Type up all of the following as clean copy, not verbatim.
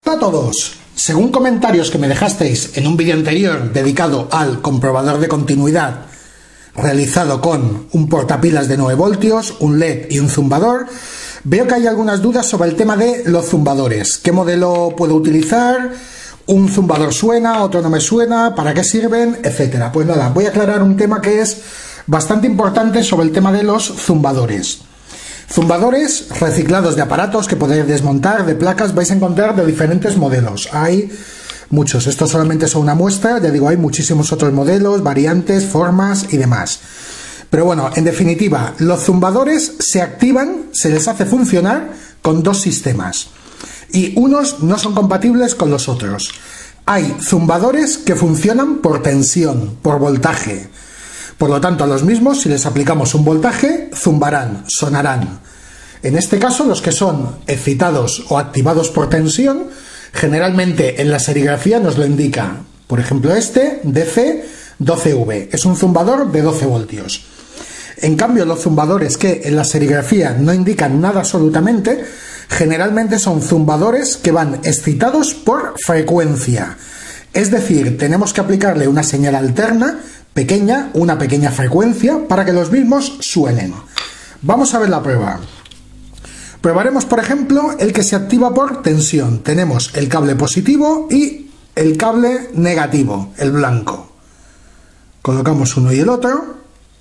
Hola a todos. Según comentarios que me dejasteis en un vídeo anterior dedicado al comprobador de continuidad realizado con un portapilas de 9 voltios, un LED y un zumbador, veo que hay algunas dudas sobre el tema de los zumbadores. ¿Qué modelo puedo utilizar? ¿Un zumbador suena? ¿Otro no me suena? ¿Para qué sirven? Etcétera. Pues nada, voy a aclarar un tema que es bastante importante sobre el tema de los zumbadores. Zumbadores reciclados de aparatos que podéis desmontar, de placas, vais a encontrar de diferentes modelos. Hay muchos, esto solamente es una muestra, ya digo, hay muchísimos otros modelos, variantes, formas y demás. Pero bueno, en definitiva, los zumbadores se activan, se les hace funcionar con dos sistemas. Y unos no son compatibles con los otros. Hay zumbadores que funcionan por tensión, por voltaje. Por lo tanto, a los mismos, si les aplicamos un voltaje, zumbarán, sonarán. En este caso, los que son excitados o activados por tensión, generalmente en la serigrafía nos lo indica. Por ejemplo, este, DC 12V, es un zumbador de 12 voltios. En cambio, los zumbadores que en la serigrafía no indican nada absolutamente, generalmente son zumbadores que van excitados por frecuencia. Es decir, tenemos que aplicarle una señal alterna, pequeña, una pequeña frecuencia, para que los mismos suenen. Vamos a ver la prueba. Probaremos, por ejemplo, el que se activa por tensión. Tenemos el cable positivo y el cable negativo, el blanco. Colocamos uno y el otro.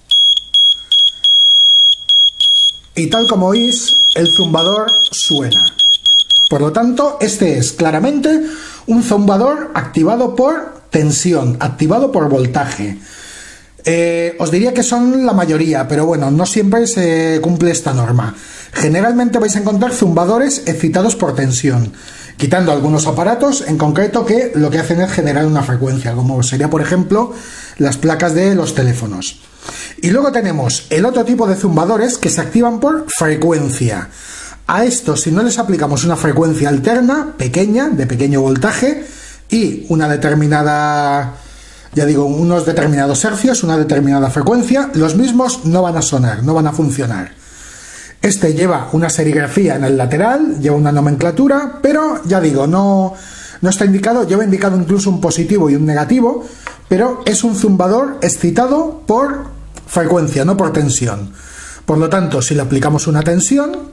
Y tal como oís, el zumbador suena. Por lo tanto, este es claramente un zumbador activado por tensión, activado por voltaje. Os diría que son la mayoría, pero bueno, no siempre se cumple esta norma. Generalmente vais a encontrar zumbadores excitados por tensión, quitando algunos aparatos en concreto que lo que hacen es generar una frecuencia, como sería, por ejemplo, las placas de los teléfonos. Y luego tenemos el otro tipo de zumbadores que se activan por frecuencia. A estos, si no les aplicamos una frecuencia alterna, pequeña, de pequeño voltaje, y una determinada, ya digo, unos determinados hercios, una determinada frecuencia, los mismos no van a sonar, no van a funcionar. Este lleva una serigrafía en el lateral, lleva una nomenclatura, pero ya digo, no está indicado, lleva indicado incluso un positivo y un negativo, pero es un zumbador excitado por frecuencia, no por tensión. Por lo tanto, si le aplicamos una tensión,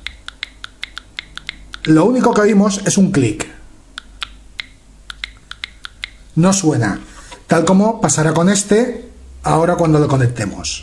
lo único que oímos es un clic. No suena, tal como pasará con este ahora cuando lo conectemos.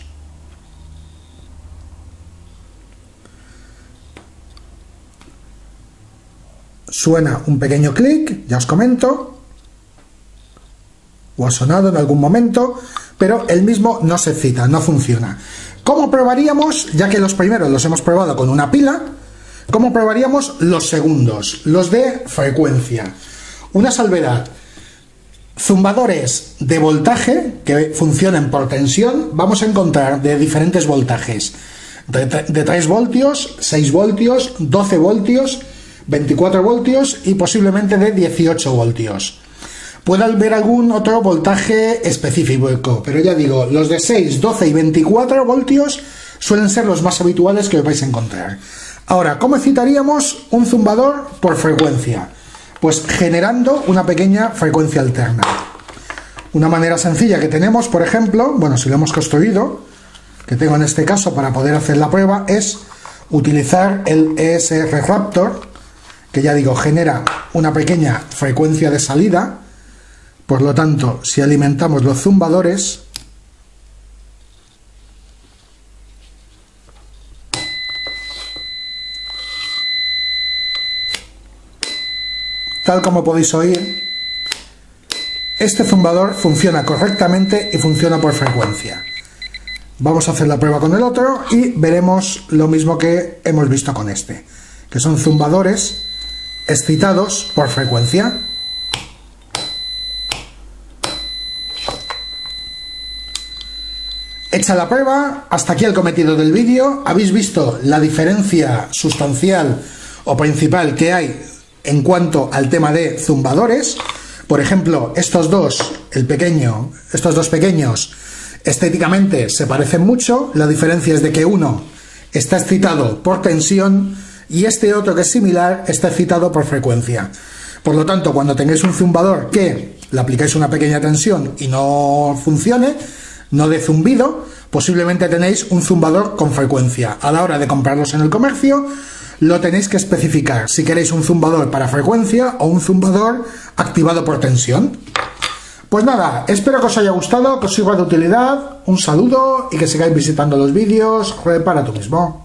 Suena un pequeño clic, ya os comento, o ha sonado en algún momento, pero el mismo no se excita, no funciona. ¿Cómo probaríamos, ya que los primeros los hemos probado con una pila, cómo probaríamos los segundos, los de frecuencia? Una salvedad: zumbadores de voltaje que funcionen por tensión vamos a encontrar de diferentes voltajes, de 3 voltios, 6 voltios, 12 voltios, 24 voltios y posiblemente de 18 voltios. Puede haber algún otro voltaje específico, pero ya digo, los de 6, 12 y 24 voltios suelen ser los más habituales que os vais a encontrar. Ahora, ¿cómo excitaríamos un zumbador por frecuencia? Pues generando una pequeña frecuencia alterna. Una manera sencilla que tenemos, por ejemplo, bueno, si lo hemos construido, que tengo en este caso para poder hacer la prueba, es utilizar el ESR Raptor, que ya digo, genera una pequeña frecuencia de salida. Por lo tanto, si alimentamos los zumbadores, tal como podéis oír, este zumbador funciona correctamente y funciona por frecuencia. Vamos a hacer la prueba con el otro y veremos lo mismo que hemos visto con este, que son zumbadores excitados por frecuencia. Hecha la prueba, hasta aquí el cometido del vídeo. Habéis visto la diferencia sustancial o principal que hay en cuanto al tema de zumbadores. Por ejemplo, estos dos pequeños, estéticamente se parecen mucho. La diferencia es de que uno está excitado por tensión y este otro, que es similar, está excitado por frecuencia. Por lo tanto, cuando tengáis un zumbador que le aplicáis una pequeña tensión y no funcione, no dé zumbido, posiblemente tenéis un zumbador con frecuencia. A la hora de comprarlos en el comercio, lo tenéis que especificar si queréis un zumbador para frecuencia o un zumbador activado por tensión. Pues nada, espero que os haya gustado, que os sirva de utilidad. Un saludo y que sigáis visitando los vídeos. Repara tú mismo.